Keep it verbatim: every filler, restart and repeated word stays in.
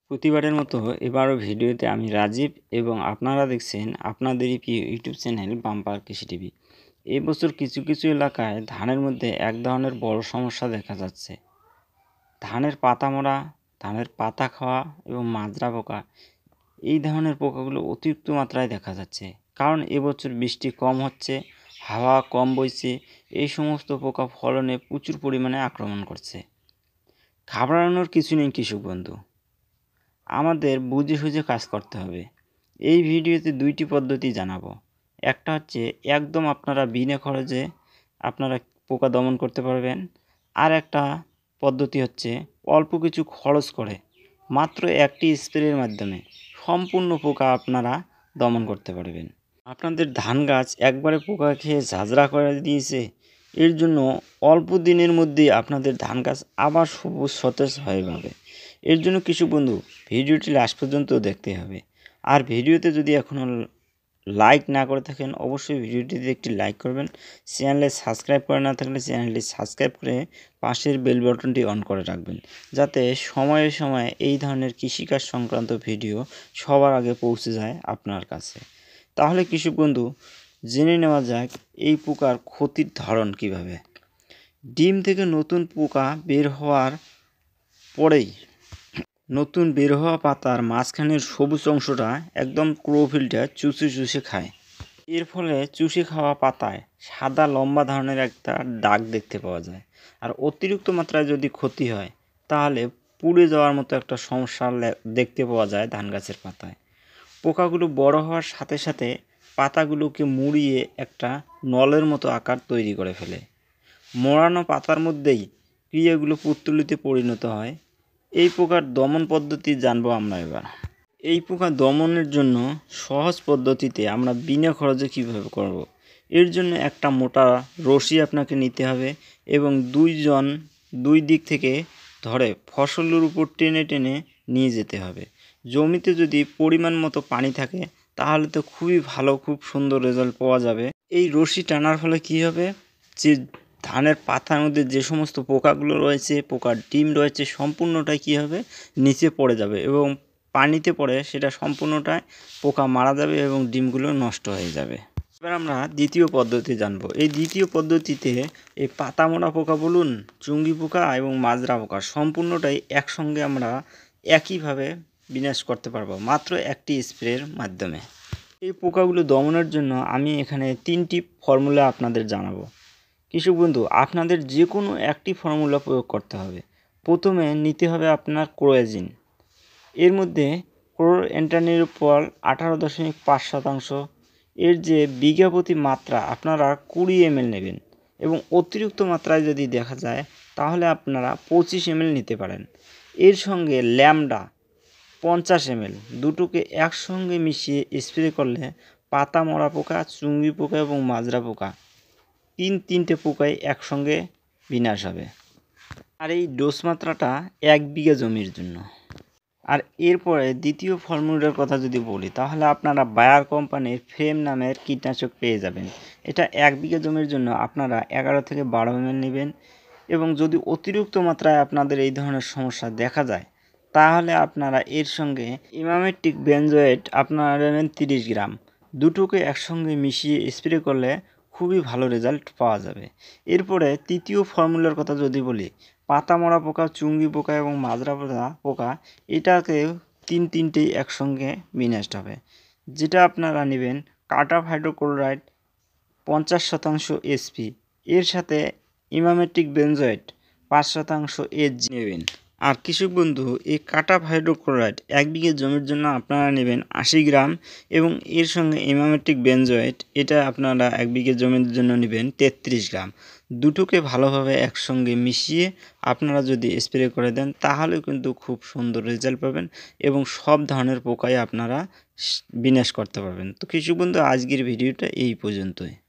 প্রতিবারের মতো এবারও ভিডিওতে আমি রাজীব এবং আপনারা দেখছেন আপনাদেরই প্রিয় ইউটিউব চ্যানেল বাম্পার কৃষি টিভি। এই বছর কিছু কিছু এলাকায় ধানের মধ্যে এক ধরনের বড় সমস্যা দেখা যাচ্ছে। ধানের পাতা মরা, ধানের পাতা খাওয়া এবং মাজরা পোকা, এই ধরনের পোকাগুলো অতিরিক্ত মাত্রায় দেখা যাচ্ছে। কারণ এবছর বৃষ্টি কম হচ্ছে, হাওয়া কম বইছে, এই সমস্ত পোকা ফলনে প্রচুর পরিমাণে আক্রমণ করছে। ঘাবড়ানোর কিছু নেই কৃষক বন্ধু, আমাদের বুঝে সুঝে কাজ করতে হবে। এই ভিডিওতে দুইটি পদ্ধতি জানাবো। একটা হচ্ছে একদম আপনারা বিনা খরচে আপনারা পোকা দমন করতে পারবেন, আর একটা পদ্ধতি হচ্ছে অল্প কিছু খরচ করে মাত্র একটি স্প্রের মাধ্যমে সম্পূর্ণ পোকা আপনারা দমন করতে পারবেন। আপনাদের ধান গাছ একবারে পোকা খেয়ে ঝাঁঝরা করে দিয়েছে, এর জন্য অল্প দিনের মধ্যেই আপনাদের ধান গাছ আবার সবুজ সতেজ হয়ে যাবে। এর জন্য কৃষক বন্ধু ভিডিওটি লাস্ট পর্যন্ত দেখতে হবে। আর ভিডিওতে যদি এখনও লাইক না করে থাকেন অবশ্যই ভিডিওটিতে একটি লাইক করবেন। চ্যানেলে সাবস্ক্রাইব করে না থাকলে চ্যানেলটি সাবস্ক্রাইব করে পাশের বেল বাটনটি অন করে রাখবেন, যাতে সময়ে সময়ে এই ধরনের কৃষিকাজ সংক্রান্ত ভিডিও সবার আগে পৌঁছে যায় আপনার কাছে। তাহলে কৃষক বন্ধু জেনে নেওয়া যাক এই পোকার ক্ষতির ধরন কিভাবে। ডিম থেকে নতুন পোকা বের হওয়ার পরেই নতুন বের হওয়া পাতার মাঝখানের সবুজ অংশটা একদম ক্লোরোফিলটা চুষে চুষে খায়। এর ফলে চুষে খাওয়া পাতায় সাদা লম্বা ধরনের একটা দাগ দেখতে পাওয়া যায়। আর অতিরিক্ত মাত্রায় যদি ক্ষতি হয় তাহলে পুড়ে যাওয়ার মতো একটা সমস্যা দেখতে পাওয়া যায় ধান গাছের পাতায়। পোকাগুলো বড় হওয়ার সাথে সাথে পাতাগুলোকে মুড়িয়ে একটা নলের মতো আকার তৈরি করে ফেলে। মোড়ানো পাতার মধ্যেই ক্রিয়াগুলো পুত্তলিতে পরিণত হয়। এই পোকার দমন পদ্ধতি জানবো আমরা এবার। এই পোকা দমনের জন্য সহজ পদ্ধতিতে আমরা বিনা খরচে কীভাবে করব। এর জন্য একটা মোটা রশি আপনাকে নিতে হবে এবং দুইজন দুই দিক থেকে ধরে ফসলের উপর টেনে টেনে নিয়ে যেতে হবে। জমিতে যদি পরিমাণ মতো পানি থাকে তাহলে তো খুবই ভালো, খুব সুন্দর রেজাল্ট পাওয়া যাবে। এই রশি টানার ফলে কী হবে, যে ধানের পাতার মধ্যে যে সমস্ত পোকাগুলো রয়েছে, পোকার ডিম রয়েছে, সম্পূর্ণটাই কী হবে নিচে পড়ে যাবে এবং পানিতে পড়ে সেটা সম্পূর্ণটাই পোকা মারা যাবে এবং ডিমগুলো নষ্ট হয়ে যাবে। এবার আমরা দ্বিতীয় পদ্ধতি জানব। এই দ্বিতীয় পদ্ধতিতে এই পাতা মোড়া পোকা বলুন, চুঙ্গি পোকা এবং মাজরা পোকা সম্পূর্ণটাই একসঙ্গে আমরা একইভাবে বিনাশ করতে পারবো মাত্র একটি স্প্রের মাধ্যমে। এই পোকাগুলো দমনের জন্য আমি এখানে তিনটি ফর্মুলা আপনাদের জানাবো। কৃষক বন্ধু আপনাদের যে কোনো একটি ফর্মুলা প্রয়োগ করতে হবে। প্রথমে নিতে হবে আপনার ক্লোরাজিন। এর মধ্যে ক্লোর এন্টানিলপ্রল আঠারো দশমিক পাঁচ শতাংশ, এর যে বিঘা প্রতি মাত্রা আপনারা কুড়ি এমএল নেবেন এবং অতিরিক্ত মাত্রায় যদি দেখা যায় তাহলে আপনারা পঁচিশ এমএল নিতে পারেন। এর সঙ্গে ল্যামডা পঞ্চাশ এমএল, দুটোকে একসঙ্গে মিশিয়ে স্প্রে করলে পাতা মরা পোকা, চুঙ্গি পোকা এবং মাজরা পোকা তিন তিনটে পোকায় একসঙ্গে বিনাশ হবে। আর এই ডোজ মাত্রাটা এক বিঘা জমির জন্য। আর এরপরে দ্বিতীয় ফর্মুলার কথা যদি বলি তাহলে আপনারা বায়ার কোম্পানির ফ্রেম নামের কীটনাশক পেয়ে যাবেন। এটা এক বিঘা জমির জন্য আপনারা এগারো থেকে বারো এমএল নেবেন এবং যদি অতিরিক্ত মাত্রায় আপনাদের এই ধরনের সমস্যা দেখা যায় তাহলে আপনারা এর সঙ্গে ইমামেটিক বেনজয়েট আপনারা নেবেন তিরিশ গ্রাম। দুটোকে একসঙ্গে মিশিয়ে স্প্রে করলে খুবই ভালো রেজাল্ট পাওয়া যাবে। এরপরে তৃতীয় ফর্মুলার কথা যদি বলি, পাতা মরা পোকা, চুঙ্গি পোকা এবং মাজরা পোকা এটাকে তিন তিনটেই একসঙ্গে বিনাশ হবে। যেটা আপনারা নেবেন কার্টাপ হাইড্রোক্লোরাইড পঞ্চাশ শতাংশ এসপি, এর সাথে ইমামেটিক বেনজয়েট পাঁচ শতাংশ এইচ নেবেন। আর কৃষক বন্ধু এই কার্টাপ হাইড্রোক্লোরাইড এক বিঘা জমির জন্য আপনারা নেবেন আশি গ্রাম এবং এর সঙ্গে ইমামেটিক বেনজয়েট এটা আপনারা এক বিঘা জমির জন্য নেবেন তেত্রিশ গ্রাম। দুটোকে ভালোভাবে একসঙ্গে মিশিয়ে আপনারা যদি স্প্রে করে দেন তাহলে কিন্তু খুব সুন্দর রেজাল্ট পাবেন এবং সব ধরনের পোকায় আপনারা বিনাশ করতে পারবেন। তো কৃষক বন্ধু আজকের ভিডিওটা এই পর্যন্তই।